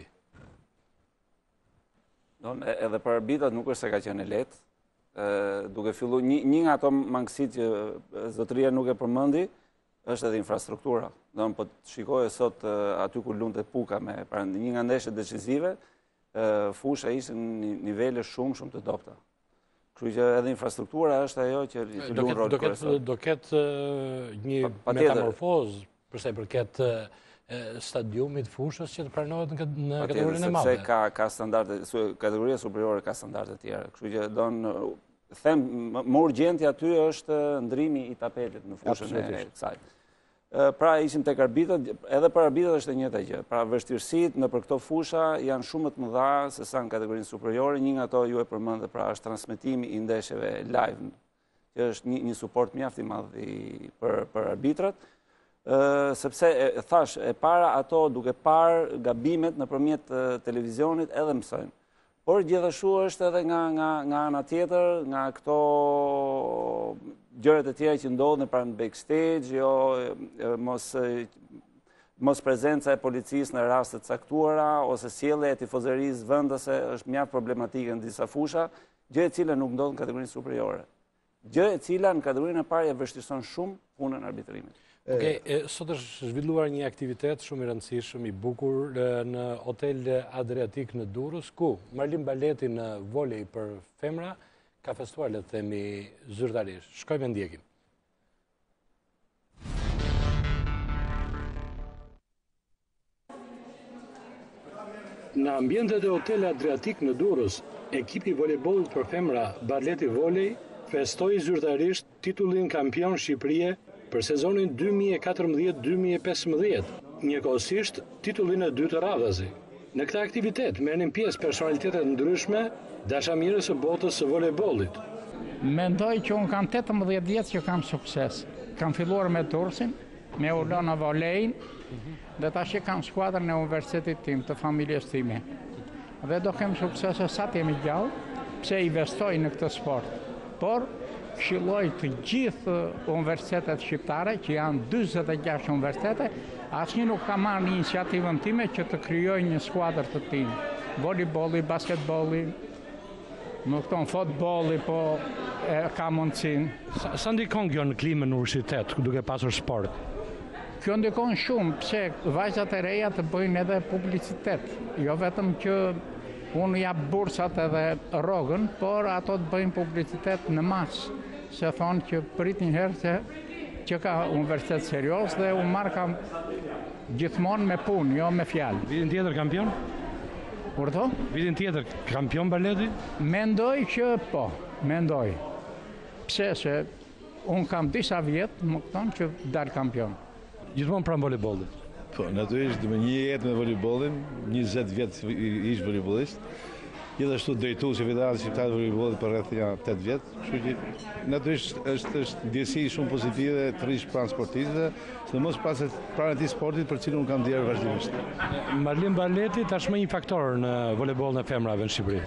[SPEAKER 2] Don, edhe për arbitrat nuk është se ka qenë lehtë. Duke filluar një, një nga ato mangësitë që zotëria nuk e përmendi, është edhe infrastruktura. Don, po shikoje sot aty ku lundet Puka me pra një nga ndeshjet decisive, fusha ishte në nivele shumë shumë të dobta. Kështu që edhe infrastruktura është ajo që luan rol
[SPEAKER 1] kryesor. Do ketë një metamorfozë përsa i përket stadiumit, fushës që të pranohet në kategorinë e madhe.
[SPEAKER 2] Sepse ka, ka standarde, kategoria superiore ka standarde të tjera. Kështu që don them, më urgjenti aty është ndrimi i tapetit në fushën e kësaj. Pra ishim tek arbitrat, edhe për arbitrat është e njëjta gjë. Pra vështirësitë në për këto fusha janë shumë më të mëdha se sa në kategorinë superiore. Një nga ato ju e përmendë, pra është transmetimi i ndeshjeve live, që është një, një suport mjaft i madh për për arbitrat. Uh, sepse e, thash e para ato duke parë gabimet nëpërmjet uh, televizionit edhe mësojnë. Por gjithashtu është edhe nga nga nga ana tjetër, nga këto gjërat e tjera që ndodhin pranë backstage, jo e, mos e, mos prezenca e policisë në raste të caktuara ose sjellja e tifozërisë vendase është mjaft problematike në disa fusha, gjë e cila nuk ndodh në kategorinë superiore. Gjë e cila në kategorinë e parë e vështirëson shumë punën e arbitrimit.
[SPEAKER 1] Okej, sot është zhvilluar një aktivitet shumë i rëndësishëm, i bukur në Hotel Adriatik në Durrës, ku Marlin Baleti në volej për femra ka festuar, le të themi, zyrtarisht. Shkojmë ndjekim. Në ambientet e Hotel Adriatik në Durrës, ekipi volejbollit për femra Baleti Volej festoi zyrtarisht titullin kampion Shqipërie për sezonin dy mijë e katërmbëdhjetë dy mijë e pesëmbëdhjetë, njëkohësisht titullin e dytë të radhësi. Në këtë aktivitet merrnin pjesë personalitetet ndryshme, dashamirës së botës së volejbollit.
[SPEAKER 7] Mendoj që unë kam tetëmbëdhjetë vjet që kam sukses. Kam filluar me Durrësin, me Ulona Volejin, dhe tash kam skuadrën e universitetit tim, të familjes time. Dhe do kem sukses sa të jemi gjallë, pse investoj në këtë sport. Por këshilloj të gjithë universitetet shqiptare, që janë dyzet e gjashtë universitete, asnjë nuk ka marrë iniciativën time që të krijoj një skuadër të tim. Voleybolli, basketbolli, më kupton, futbolli, po e, ka mundësinë.
[SPEAKER 1] Sa, sa ndikon kjo në klimën në universitet, duke pasur sport?
[SPEAKER 7] Kjo ndikon shumë, pse vajzat e reja të bëjnë edhe publicitet, jo vetëm që unë jap bursat edhe rrogën, por ato të bëjnë publicitet në masë, se thonë që prit një herë se që ka universitet serios dhe unë marrë kam gjithmonë me punë, jo me fjalë.
[SPEAKER 1] Vitin tjetër kampion?
[SPEAKER 7] Urdhë?
[SPEAKER 1] Vitin tjetër kampion Baleti?
[SPEAKER 7] Mendoj që po, mendoj. Pse se unë kam disa vjetë, më këtonë që dalë kampion.
[SPEAKER 1] Gjithmonë pranë volejbollit?
[SPEAKER 8] Po, natyrisht me një jetë me volejbollin, njëzet vjetë ish volejbollist, gjithashtu drejtues i Federatës Shqiptare të Volejbollit për rreth ja tetë vjet, kështu që natyrisht është është ndjesi shumë pozitive të rish pranë sportistëve, sidomos pranë pranë atij sportit për cilin unë kam ndjerë vazhdimisht.
[SPEAKER 1] Marlin Baleti tashmë një faktor në volejbollin e femrave në Shqipëri.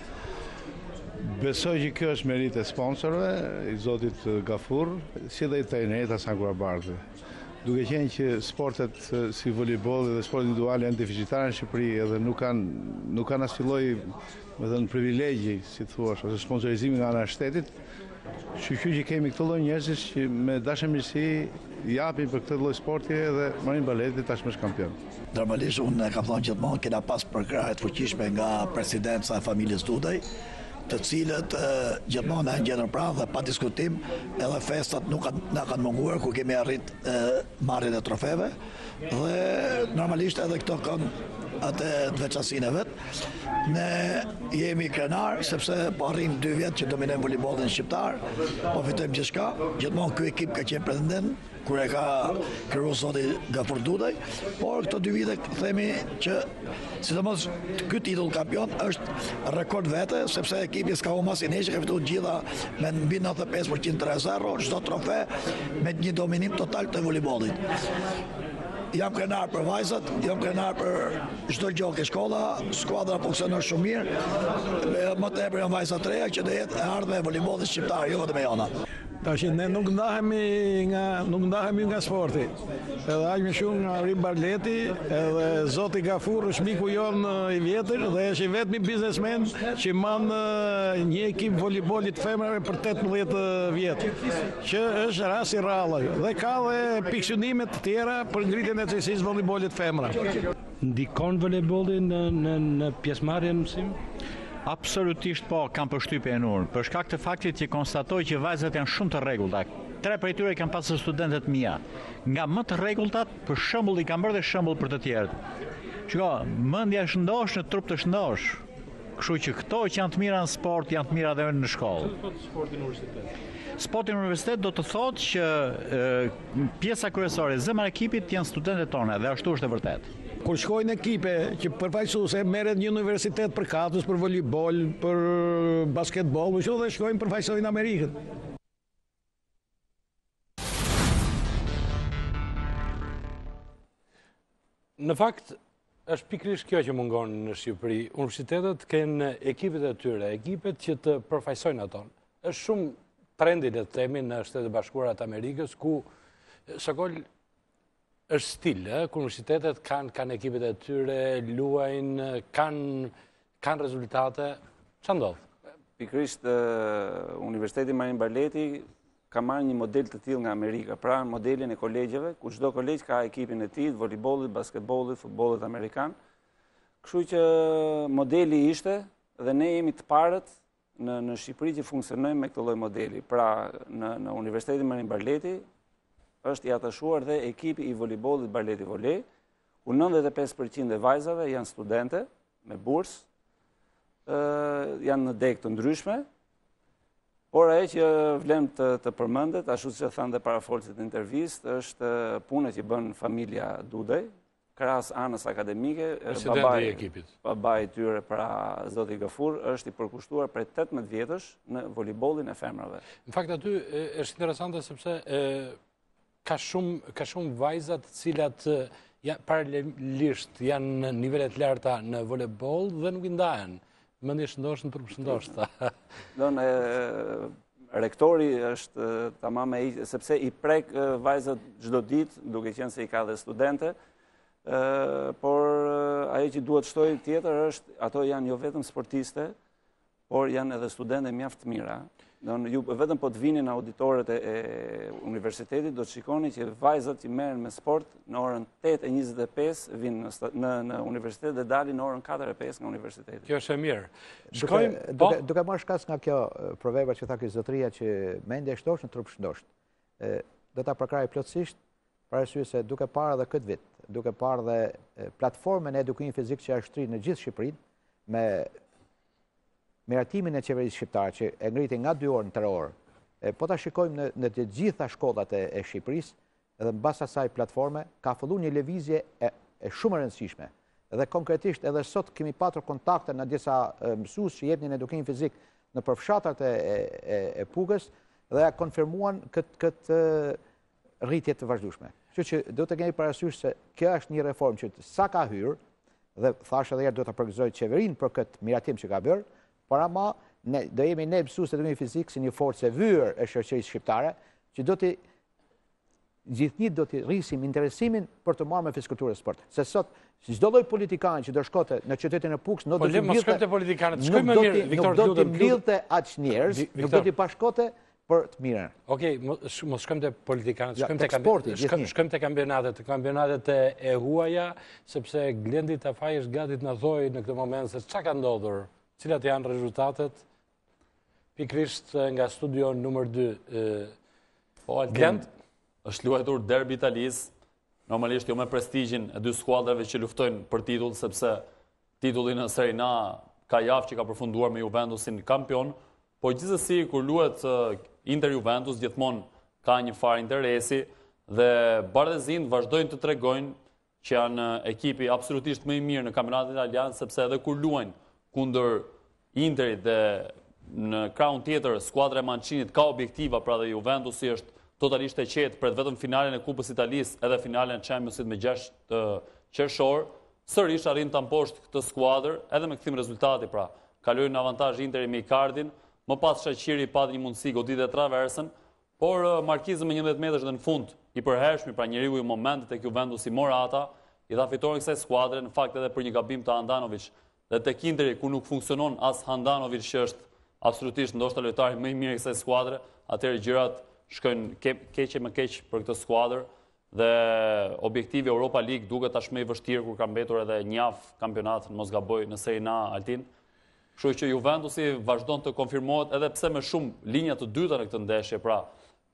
[SPEAKER 8] Besoj që kjo është merit e sponsorëve, i zotit Gafur, si dhe i trajnerit Hasan Kurabardhi. Duke qenë që sportet si volejbolli dhe sportet individuale janë deficitare në Shqipëri edhe nuk kanë nuk kanë asnjë lloj, më thënë, privilegji, si thua, ose sponsorizimi nga ana e shtetit, shqyqy që kemi këtë lloj njerëzish që me dashamirësi japin për këtë lloj sporti dhe Marlin Baleti tashmë është kampion.
[SPEAKER 9] Normalisht unë kam thënë gjithmonë kena pas përkrahje të fuqishme nga presidenca e familjes Dudaj, të cilët uh, gjithmonë na gjetën pranë dhe pa diskutim, edhe festat nuk na kanë munguar ku kemi arrit uh, marrjen e trofeve dhe normalisht edhe këto kanë atë veçansinë vet. Ne jemi krenar sepse po arrim dy vjet që dominojmë volejbollin shqiptar, po fitojmë gjithçka. Gjithmonë ky ekip ka qenë pretendent kur e ka krijuar zoti Gafur Dudaj, por këto dy vite themi që sidomos ky titull kampion është rekord vete, sepse ekipi s'ka humbur asnjë ndeshje, ka fituar gjitha me mbi nëntëdhjetë e pesë përqind tre zero, çdo trofe me një dominim total të volejbollit. Jam krenar për vajzat, jam krenar për çdo gjë që shkolla, skuadra funksionon shumë mirë. Më tepër janë vajza të reja që do jetë e ardhme e volejbollit shqiptar, jo vetëm e jona.
[SPEAKER 10] Tash ne nuk ndahemi nga nuk ndahemi nga sporti. Edhe aq më shumë nga Marlin Baleti, edhe zoti Gafur është miku jon i vjetër dhe është i vetmi biznesmen që man një ekip volejbolli të femrave për tetëmbëdhjetë vjet, që është rast i rrallë dhe ka dhe pikësyndime të tjera për ngritjen e cilësisë volejbollit femra.
[SPEAKER 1] Ndikon volejbolli në në, në pjesëmarrjen në mësim?
[SPEAKER 11] Absolutisht po, kam përshtypjen unë, për shkak të faktit që konstatoj që vajzat janë shumë të rregullta. tre prej tyre kanë pasur studentet mia. Nga më të rregulltat, për shembull i kam bërë dhe shembull për të tjerët. Shiko, mendja është ndosh në trup të shëndosh. Kështu që këto që janë të mira në sport, janë të mira edhe në shkollë.
[SPEAKER 1] Sporti në universitet.
[SPEAKER 11] Sporti në universitet do të thotë që e, pjesa kryesore, zemra e ekipit janë studentët tonë dhe ashtu është e vërtetë.
[SPEAKER 10] Kur shkojnë ekipe që përfaqësuese merret një universitet për katës, për volejbol, për basketbol, më shumë dhe shkojnë përfaqësojnë Amerikën.
[SPEAKER 1] Në fakt, është pikërisht kjo që mungon në Shqipëri. Universitetet kanë ekipet e tyre, ekipet që të përfaqësojnë ato. Është shumë trendi le të themi në Shtetet e Bashkuara të Amerikës, ku Shakol është stil, ku universitetet kanë kanë ekipet e tyre, luajnë, kanë kanë rezultate. Ç'a ndodh?
[SPEAKER 2] Pikërisht Universiteti Marin Barleti ka marrë një model të tillë nga Amerika, pra modelin e kolegjeve, ku çdo kolegj ka ekipin e tij, voleybollit, basketbollit, futbollit amerikan. Kështu që modeli ishte dhe ne jemi të parët në në Shqipëri që funksionojmë me këtë lloj modeli. Pra në në Universitetin Marin Barleti është i atashuar dhe ekipi i voleybollit Barleti Volej, ku nëntëdhjetë e pesë përqind e vajzave janë studente me bursë, janë në degë të ndryshme, por ajo që vlen të, të përmendet, ashtu siç e thanë dhe parafolësit në intervistë, është puna që bën familja Dudaj, krahas anës akademike, babai i ekipit. Babai i tyre, pra zoti Gafur, është i përkushtuar prej tetëmbëdhjetë vjetësh në voleybollin e femrave.
[SPEAKER 1] Në fakt aty është interesante sepse e, ka shumë ka shumë vajza të cilat ja, paralelisht janë në nivele të larta në voleyboll dhe nuk i ndahen. Mendje shëndosh në trup shëndosh.
[SPEAKER 2] Don e rektori është tamam e sepse i prek vajzat çdo ditë, duke qenë se i ka dhe studente. Uh, por uh, ajo që duhet shtoj tjetër është, ato janë jo vetëm sportiste, por janë edhe studente mjaft të mira. Don, ju vetëm po të vinin auditorët e, e universitetit, do të shikoni që vajzat që merren me sport në orën tetë e njëzet e pesë vinë në, në, në universitet dhe dalin në orën katër e pesë nga universiteti.
[SPEAKER 1] Kjo është e mirë.
[SPEAKER 3] Shkojmë, duke, duke, duke marrë shkas nga kjo proverba që tha ky zotëria që mendja shtosh në trup shëndosh. Do ta përkraj plotësisht, për arsye se duke parë edhe këtë vit, duke parë dhe platformën e edukimit fizik që është shtrinë në gjithë Shqipërinë, me miratimin e qeverisë shqiptare që e ngriti nga dy orë në tre orë, po ta shikojmë në, në të gjitha shkollat e, e Shqipërisë, edhe mbas asaj platforme ka filluar një lëvizje e, e shumë e rëndësishme. Dhe konkretisht edhe sot kemi patur kontakte në disa mësues që jepnin edukim fizik në përfshatrat e, e, e Pugës dhe ja konfirmuan këtë këtë rritje të vazhdueshme. Kështu që do të kemi parasysh se kjo është një reformë që sa ka hyrë, dhe thashë edhe herë do ta përgëzoj qeverinë për këtë miratim që ka bërë, por ama ne do jemi ne mësues të edukimit fizik si një forcë e vyer e shoqërisë shqiptare, që do të gjithnjë do të rrisim interesimin për të marrë me fizkulturë e sport. Se sot çdo lloj politikan që do shkote në qytetin e Pukës, nuk do të
[SPEAKER 1] mbyllte politikanët, shkojmë më mirë, Viktor,
[SPEAKER 3] nuk do të mbyllte aq njerëz, nuk do të bashkote për të mirën.
[SPEAKER 1] Okej, mos shkojmë te politikanët, shkojmë te sporti, shkojmë te kampionatet, kampionatet e huaja, sepse Glendi Tafaj është gati të na thojë në këtë moment se çka ka ndodhur, cilat janë rezultatet, pikrisht nga studio numër dy.
[SPEAKER 4] Po, Glend është luajtur derbi italisë, normalisht jo me prestigjin e dy skuadrave që luftojnë për titull, sepse titulli në Serie A ka javë që ka përfunduar me Juventusin kampion, po gjithsesi kur luhet Inter Juventus gjithmonë ka një farë interesi dhe bardhëzinë vazhdojnë të tregojnë që janë ekipi absolutisht më i mirë në kampionatin italian, sepse edhe kur luajnë kundër Interit dhe në krahun tjetër skuadra e Mancinit ka objektiva, pra dhe Juventusi është totalisht e qetë për vetëm finalen e Kupës Italisë edhe finalen e Championship me gjashtë qershor, sërish arrin ta mposhtë këtë skuadër edhe me këtim rezultati, pra kalojnë në avantazh Interi me Icardin. Më pas Shaqiri pati një mundësi godite traversën, por markizën me njëmbëdhjetë metrash dhe në fund i përhershmi, pra njeriu i momentit tek Juventusi Morata, i dha fitoren kësaj skuadre, në fakt edhe për një gabim të Handanović. Dhe tek Interi ku nuk funksionon as Handanović, që është absolutisht ndoshta lojtari më i mirë i kësaj skuadre, atëherë gjërat shkojnë keq e më keq për këtë skuadër dhe objektivi Europa League duket tashmë i vështirë kur ka mbetur edhe një javë kampionat, mos gaboj, në Serie A Altin. Kështu që Juventusi vazhdon të konfirmohet edhe pse me shumë linja të dyta në këtë ndeshje, pra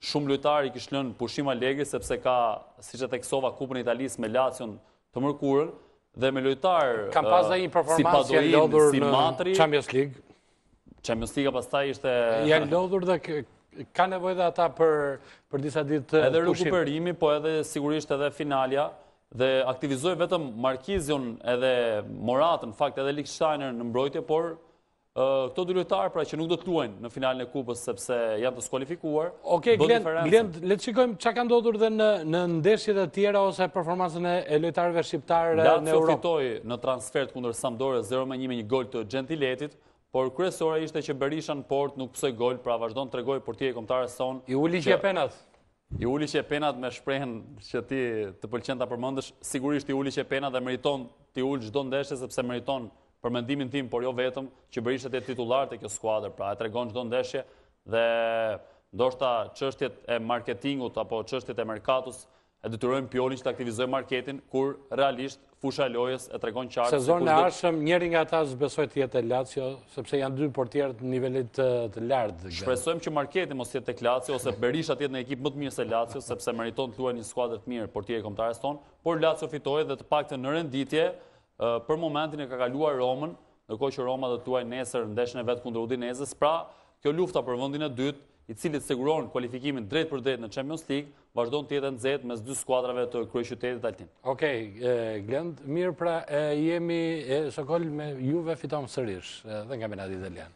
[SPEAKER 4] shumë lojtarë i kishte lënë pushim Allegri sepse ka, siç e theksova, Kupën e Italisë me Lazion të mërkurën dhe me lojtarë
[SPEAKER 1] kam pas dhe një
[SPEAKER 4] si
[SPEAKER 1] performancë janë
[SPEAKER 4] Padoin,
[SPEAKER 1] lodhur
[SPEAKER 4] si
[SPEAKER 1] në
[SPEAKER 4] Matri,
[SPEAKER 1] Champions League.
[SPEAKER 4] Champions League pastaj ishte
[SPEAKER 1] Janë lodhur dhe k- ka nevojë dhe ata për për disa ditë
[SPEAKER 4] edhe
[SPEAKER 1] pushim.
[SPEAKER 4] rekuperimi, po edhe sigurisht edhe finalja dhe aktivizoi vetëm Markizion edhe Moratën, në fakt edhe Lichtsteiner në mbrojtje, por uh, këto dy lojtarë pra që nuk do të luajnë në finalen e kupës sepse janë të skualifikuar.
[SPEAKER 1] Okej,
[SPEAKER 4] bën
[SPEAKER 1] Glend,
[SPEAKER 4] diferencën.
[SPEAKER 1] Glend, le të shikojmë çka ka ndodhur dhe në në ndeshjet e tjera ose performancën e, e lojtarëve shqiptarë në
[SPEAKER 4] Lazio
[SPEAKER 1] Europë.
[SPEAKER 4] fitoi në transfert kundër Sampdoria zero me një me një gol të Gentiletit, por kryesore ishte që Berisha në port nuk pësoj gol, pra vazhdon të tregoj portieri kombëtar son.
[SPEAKER 1] I uli që e penat.
[SPEAKER 4] I uli që e penat me shprehen që ti të pëlqen ta përmendësh, sigurisht i uli që e penat dhe meriton ti ul çdo ndeshje sepse meriton për mendimin tim, por jo vetëm që Berisha të jetë titullar te kjo skuadër, pra e tregon çdo ndeshje dhe ndoshta çështjet e marketingut apo çështjet e merkatus e detyrojnë Piolin që të aktivizojë marketin, kur realisht fusha e lojës e tregon qartë.
[SPEAKER 1] Sezonin e ardhshëm njëri nga ata zbesoj të jetë Lazio, sepse janë dy portierë të nivelit të, të lartë.
[SPEAKER 4] Shpresojmë që marketi mos jetë tek Lazio ose Berisha të jetë në ekip më të mirë se Lazio, sepse meriton të luajë një skuadër të mirë portieri kombëtarës tonë, por Lazio fitoi dhe të paktën në renditje për momentin e ka kaluar Romën, ndërkohë që Roma do të luajë nesër ndeshjen e vet kundër Udinezës. Pra, kjo lufta për vendin e dytë, i cili siguron kualifikimin drejt për drejt në Champions League, vazhdon të jetë nxehtë mes dy skuadrave të kryeqytetit altin.
[SPEAKER 1] Okej, okay, Glend, mirë pra e, jemi e, Sokol me Juve fiton sërish dhe nga kampionati italian.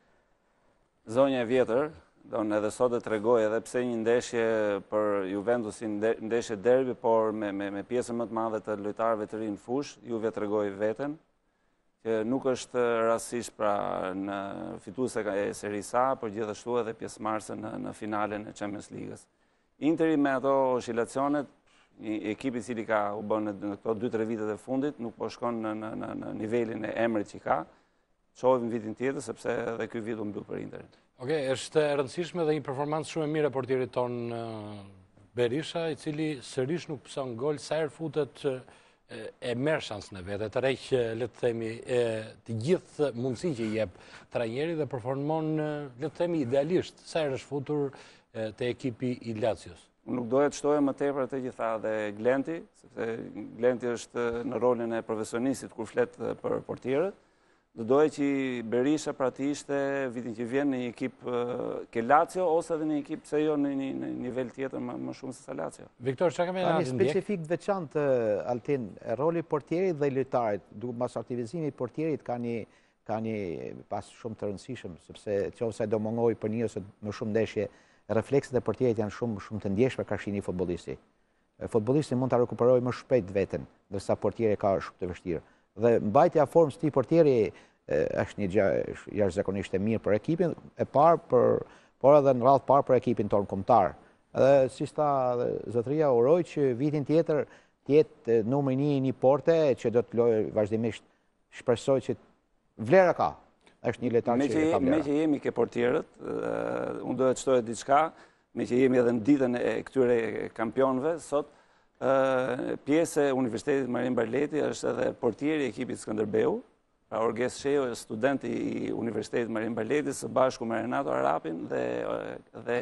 [SPEAKER 2] Zonja e vjetër, don edhe sot e tregoj edhe pse një ndeshje për Juventusin, ndeshje derbi, por me me, me pjesën më të madhe të lojtarëve të rinë fush, Juve tregoi veten që nuk është rastësisht pra në fituese e Serie A, por gjithashtu edhe pjesëmarrëse në në finalen e Champions League-s. Interi me ato oscilacionet, një ekip i cili ka u bën në këto dy tre vitet e fundit, nuk po shkon në në në, në nivelin e emrit që ka. Shohim vitin tjetër sepse edhe ky vit u mbyll për Interin.
[SPEAKER 1] Okej, është e rëndësishme dhe një performancë shumë e mirë e portierit ton Berisha, i cili sërish nuk pëson gol, sa herë futet e merr shansën e vet, të rreq, le të themi, të gjithë mundësi që i jep trajneri dhe performon, le të themi, idealisht, sa herë është futur te ekipi i Lazios.
[SPEAKER 2] Nuk doja të shtoja më tepër atë që tha dhe Glenti, sepse Glenti është në rolin e profesionistit kur flet për portierët. Do doja që Berisha pra të ishte vitin që vjen në një ekip ke Lazio ose edhe në një ekip pse jo në një, në nivel tjetër më, më shumë se sa Lazio.
[SPEAKER 1] Viktor, çka kemi
[SPEAKER 3] ndjek? Specifik të veçantë Altin, roli i portierit dhe i lojtarit, duke mas aktivizimit i portierit ka një ka një pas shumë të rëndësishëm, sepse nëse do mungoj për një ose më shumë ndeshje, reflekset e portierit janë shumë shumë të ndjeshme ka shini futbollisti. Futbollisti mund ta rekuperojë më shpejt veten, ndërsa portieri ka shumë të vështirë. Dhe mbajtja formës të portieri është një gjë jashtëzakonisht e mirë për ekipin e parë, për, por edhe në radhë parë për ekipin tonë kombëtar. Edhe si sta zotëria, uroj që vitin tjetër të jetë numri një një porte që do të lojë vazhdimisht, shpresoj që vlera ka. Është një lojtar që ka vlera.
[SPEAKER 2] Me që jemi ke portierët, unë do të shtoja diçka, me që jemi edhe në ditën e këtyre kampionëve, sot pjesë e Universitetit Marin Barleti është edhe portieri i ekipit Skënderbeu, pra Orges Sheo, student i Universitetit Marin Barleti, së bashku me Renato Arapin dhe dhe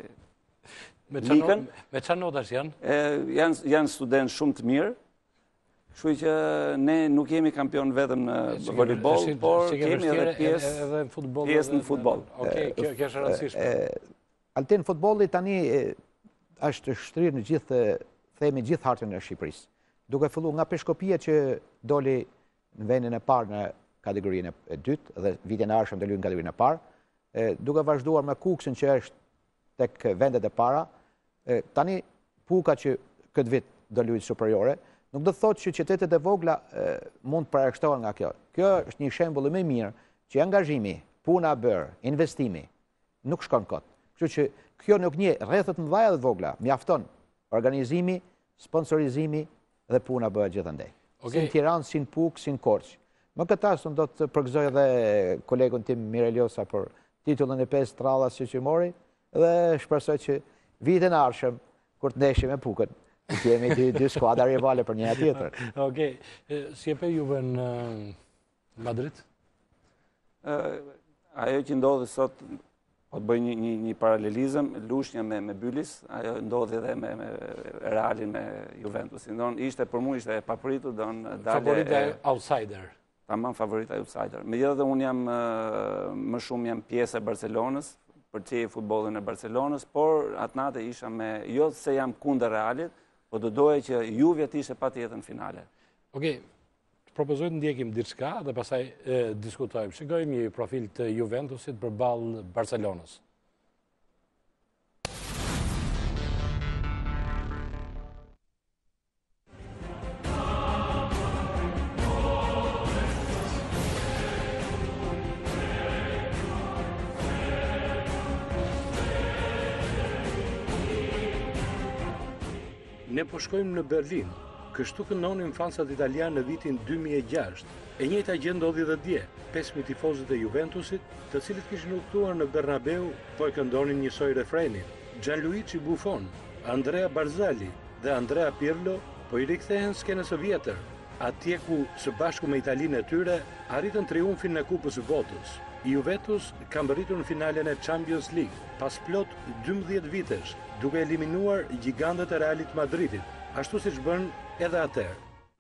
[SPEAKER 2] Likën.
[SPEAKER 1] Me çfarë notash janë?
[SPEAKER 2] Janë janë studentë shumë të mirë. Kështu që ne nuk jemi kampion vetëm në volejboll, por kemi edhe pjesë
[SPEAKER 1] edhe në futboll.
[SPEAKER 2] Pjesë në futboll.
[SPEAKER 1] Okej, kjo kjo është e rëndësishme.
[SPEAKER 3] Altin futbolli tani është shtrirë në gjithë themi gjithë hartën e Shqipërisë. Duke filluar nga Peshkopia që doli në vendin e parë në kategorinë e dytë dhe vitin e ardhshëm do luajë në kategorinë e parë, duke vazhduar me Kuksin që është tek vendet e para, tani Puka që këtë vit do luajë superiore, nuk do të thotë që qytetet e vogla mund të përjashtohen nga kjo. Kjo është një shembull më i mirë që angazhimi, puna e bërë, investimi nuk shkon kot. Kështu që kjo nuk një rrethet më dhaja dhe vogla, mjafton organizimi, sponsorizimi dhe puna bëhet gjithandej. Si në Tiranë, si në Puk, si në Korçë. Më këtë asë do të përgëzoj edhe kolegun tim Mireliosa për titullin e pesë tralla që që mori dhe shpresoj që vitin e ardhshëm kur të ndeshim me Pukën, të jemi dy, dy skuadra rivale për njëra tjetër.
[SPEAKER 1] Okej, si e pe Juve në Madrid?
[SPEAKER 2] Ajo që ndodhi sot Po të bëj një, një, një paralelizëm, lushnja me, me Bylis, ajo ndodhi edhe me, me Realin, me Juventusin. Don, ishte për mu, ishte e papritur, don dalje...
[SPEAKER 1] Favorita e outsider.
[SPEAKER 2] Tamam, favorita e outsider. Megjithatë unë jam, më shumë jam pjesë e Barcelonës, përqej futbollin e Barcelonës, por atë natë isha me, jo se jam kundër Realit, po do doja që Juve të ishte patjetër në finale.
[SPEAKER 1] Okej, propozoj të ndjekim diçka dhe pastaj e, diskutojmë. Shikojmë një profil të Juventusit përballë Barcelonës. Ne po shkojmë në Berlin. Kështu këndonin fansat italianë në vitin dy mijë e gjashtë. E njëjta gjë ndodhi edhe dje. pesë mijë tifozët e Juventusit, të cilët kishin udhëtuar në Bernabeu, po e këndonin njësoj refrenin. Gianluigi Buffon, Andrea Barzali dhe Andrea Pirlo po i rikthehen skenës së vjetër, atje ku së bashku me Italinë e tyre arritën triumfin në Kupës së Botës. Juventus ka mbërritur në finalen e Champions League pas plot dymbëdhjetë vitesh, duke eliminuar gjigantët e Realit Madridit, ashtu siç bën edhe atëherë.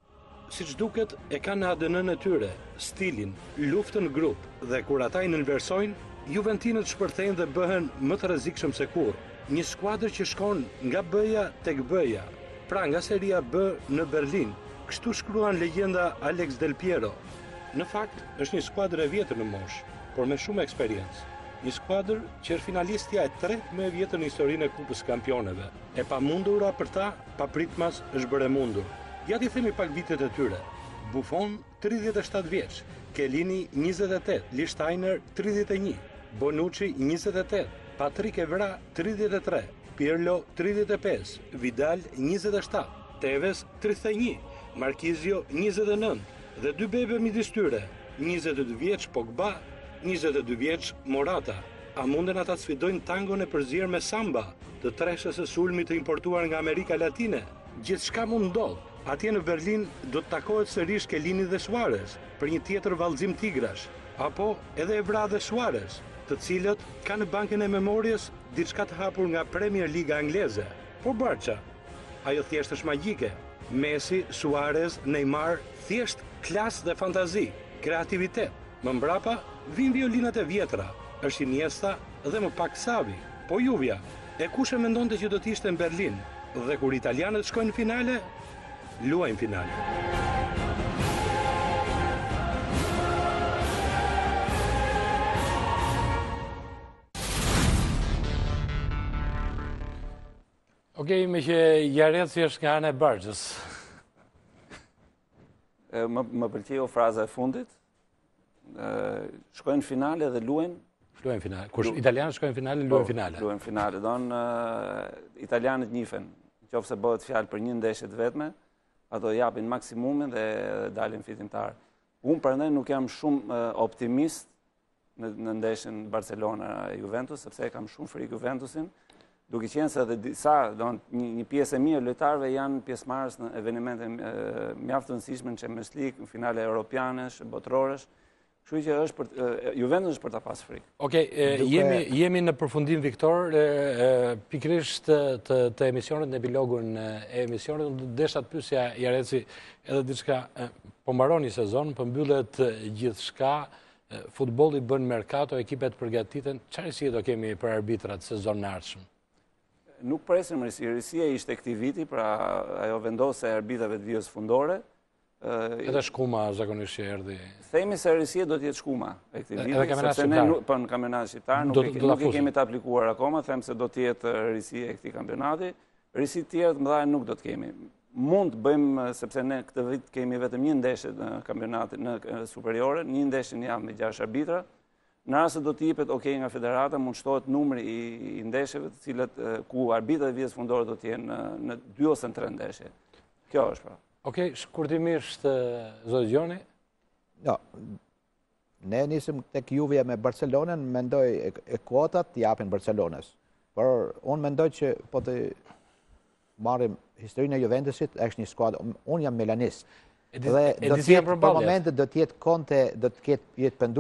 [SPEAKER 1] Siç duket, e kanë në A D N-n e tyre, stilin, luftën grup, dhe kur ata i nënversojnë, juventinët shpërthejnë dhe bëhen më të rrezikshëm se kurrë. Një skuadër që shkon nga B-ja tek B-ja, pra nga Seria B në Berlin. Kështu shkruan legjenda Alex Del Piero. Në fakt, është një skuadër e vjetër në moshë, por me shumë eksperiencë. Një skuadër që është finalistja e tretë më e vjetër në historinë e Kupës Kampioneve. E pamundura për ta, papritmas është bërë e mundur. Ja t'i themi pak vitet e tyre. Buffon, tridhjetë e shtatë vjeç, Chiellini, njëzet e tetë, Lichtsteiner, tridhjetë e një, Bonucci, njëzet e tetë, Patrick Evra, tridhjetë e tre, Pirlo, tridhjetë e pesë, Vidal, njëzet e shtatë, Tevez, tridhjetë e një, Marquisio, njëzet e nëntë, dhe dy bebe midis tyre, njëzet e dy vjeç Pogba, njëzet e dy vjeç Morata. A munden ata të sfidojnë tangon e përzierë me samba, të treshës së sulmit të importuar nga Amerika Latine? Gjithçka mund ndodh. Atje në Berlin do të takohet sërish Chiellini dhe Suarez për një tjetër vallëzim tigrash, apo edhe Evra dhe Suarez, të cilët kanë në bankën e memorjes diçka të hapur nga Premier Liga angleze. Por Barça, ajo thjesht është magjike. Messi, Suarez, Neymar, thjesht klasë dhe fantazi, kreativitet. Më mbrapa vijnë violinat e vjetra, është Iniesta dhe më pak Xavi. Po Juvja, e kush e mendonte që do të ishte në Berlin? Dhe kur italianët shkojnë në finale, luajnë finale. Okej, me që Jareci është nga ana e Barxhës.
[SPEAKER 2] Më, më pëlqeu fraza e fundit. Shkojnë në finale dhe luajnë.
[SPEAKER 1] Luajnë finale. Kur italianët shkojnë në finale, luajnë finale.
[SPEAKER 2] Luajnë finale. Don italianët njifen. Nëse bëhet fjalë për një ndeshje të vetme, ato japin maksimumin dhe dalin fitimtar. Unë prandaj nuk jam shumë optimist në, në ndeshjen Barcelona-Juventus, sepse kam shumë frikë Juventusin, duke qenë se edhe disa, don, një, një pjesë e mirë lojtarëve janë pjesëmarrës në evenimente mjaft të rëndësishme në Champions League, në finale europianesh, botërorësh. Kështu që është për Juventus është për ta pas frikë.
[SPEAKER 1] Okej, jemi jemi në përfundim Viktor, pikërisht të të emisionit në epilogun e emisionit, desha të pyesja Jareci edhe diçka, po mbaroni sezon, po mbyllet gjithçka, futbolli bën merkato, ekipet përgatiten, çfarë si do kemi për arbitrat sezon në ardhshëm?
[SPEAKER 2] Nuk presim risi, risia ishte këtij viti, pra ajo vendose arbitrave të vijës fundore.
[SPEAKER 1] Edhe shkuma zakonisht që erdhi.
[SPEAKER 2] Themi se risia do të jetë shkuma e këtij viti, sepse ne po në kampionatin shqiptar nuk, e, nuk e kemi të aplikuar akoma, them se do të jetë risia e këtij kampionati. Risi të tjera të mëdha nuk do të kemi. Mund të bëjmë, sepse ne këtë vit kemi vetëm një ndeshje në kampionatin në superiore, një ndeshje në javë me gjashtë arbitra. Në rast se do të jepet okay nga federata, mund shtohet numri i, i ndeshjeve të cilat ku arbitrat e vijës fundore do të jenë në, në dy ose në tre ndeshje. Kjo është pra.
[SPEAKER 1] Okej, shkurtimisht, zoti Gjoni?
[SPEAKER 3] Jo, ne nisim tek Juve me Barcelonën, mendoj e, e kuotat japin Barcelonës. Por unë mendoj që po të marrim historinë e Juventusit, është një skuadër, unë jam milanist. Dhe do të jetë për momentet do të jetë Conte, do të ketë jetë penduar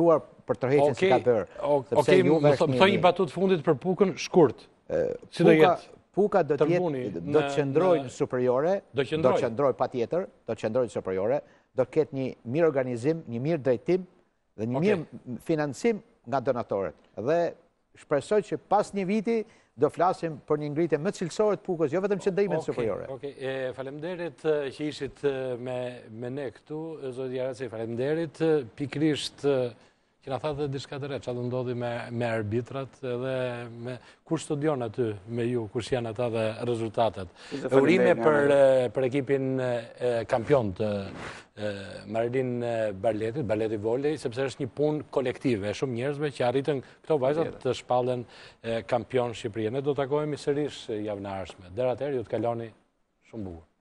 [SPEAKER 3] për tërheqjen që ka bërë.
[SPEAKER 1] Okej, më thoj një batut fundit për Pukën, shkurt. Si do jetë?
[SPEAKER 3] Puka do të qëndrojë superiore, do të qëndrojë pa tjetër, do të qëndrojë superiore, do të ketë një mirë organizim, një mirë drejtim dhe një mirë financim nga donatorët. Dhe shpresoj që pas një viti do flasim për një ngritje më cilësore të Pukës, jo vetëm qëndrimet superiore.
[SPEAKER 1] Okej, faleminderit që ishit me ne këtu, zoti Jaraci, faleminderit pikrisht që na thatë diçka të re, çfarë do ndodhi me arbitrat edhe me kush studion aty me ju, kush janë ata dhe rezultatet. Urime për ekipin kampion të Marilin Barletit, Barleti Volej, sepse është një punë kolektive, shumë njerëzve që arritën këto vajzat të shpallen kampion Shqipëria. Ne do të takohemi sërish javën e ardhshme. Deri atëherë ju të kaloni shumë bukur.